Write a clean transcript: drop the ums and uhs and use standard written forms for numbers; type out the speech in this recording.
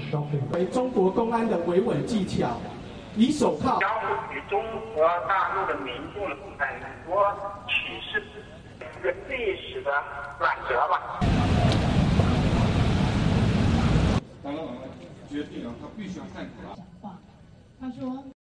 为中国公安的维稳技巧，以手铐。 交予中国大陆的民众很多启示，一个历史的转折吧。 当然，决定了他必须要站出来。 讲话，他说。